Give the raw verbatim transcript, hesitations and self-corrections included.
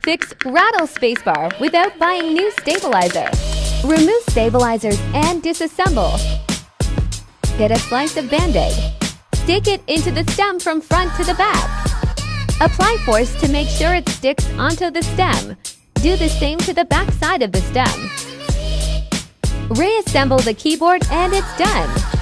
Fix rattle spacebar without buying new stabilizer. Remove stabilizers and disassemble. Get a slice of Band-Aid. Stick it into the stem from front to the back. Apply force to make sure it sticks onto the stem. Do the same to the back side of the stem. Reassemble the keyboard and it's done!